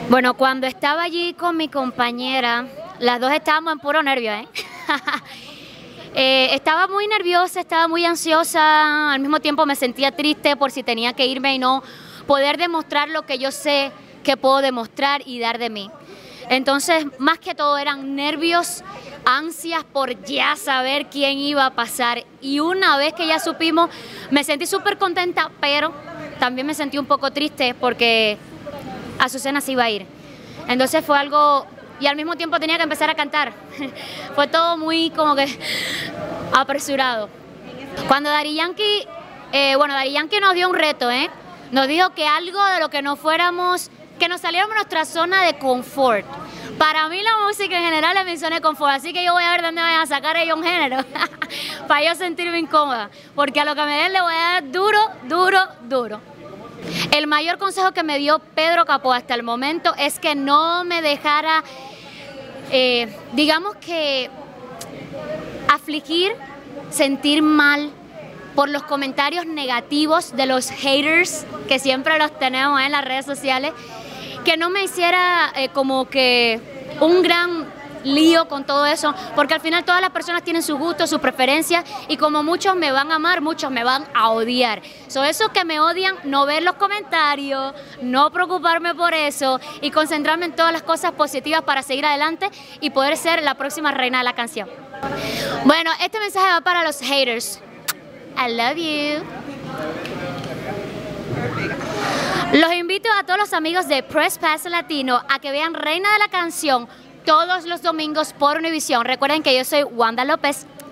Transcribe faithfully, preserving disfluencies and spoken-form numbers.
Bueno, cuando estaba allí con mi compañera, las dos estábamos en puro nervio, ¿eh? eh, estaba muy nerviosa, estaba muy ansiosa, al mismo tiempo me sentía triste por si tenía que irme y no poder demostrar lo que yo sé que puedo demostrar y dar de mí. Entonces, más que todo eran nervios, ansias por ya saber quién iba a pasar. Y una vez que ya supimos, me sentí súper contenta, pero también me sentí un poco triste porque Azucena se iba a ir. Entonces fue algo, y al mismo tiempo tenía que empezar a cantar. Fue todo muy como que apresurado. Cuando Daddy Yankee, eh, bueno, Daddy Yankee nos dio un reto, ¿eh? Nos dijo que algo de lo que no fuéramos, que nos saliéramos de nuestra zona de confort. Para mí la música en general es mi zona de confort, así que yo voy a ver dónde van a sacar ellos un género para yo sentirme incómoda, porque a lo que me den le voy a dar duro, duro, duro. El mayor consejo que me dio Pedro Capó hasta el momento es que no me dejara, eh, digamos que, afligir, sentir mal por los comentarios negativos de los haters, que siempre los tenemos en las redes sociales, que no me hiciera eh, como que un gran lío con todo eso, porque al final todas las personas tienen sus gustos, sus preferencias, y como muchos me van a amar, muchos me van a odiar. So, esos que me odian, no ver los comentarios, no preocuparme por eso y concentrarme en todas las cosas positivas para seguir adelante y poder ser la próxima reina de la canción. Bueno, este mensaje va para los haters. I love you. Los invito a todos los amigos de Press Pass Latino a que vean Reina de la Canción todos los domingos por Univision. Recuerden que yo soy Wanda López.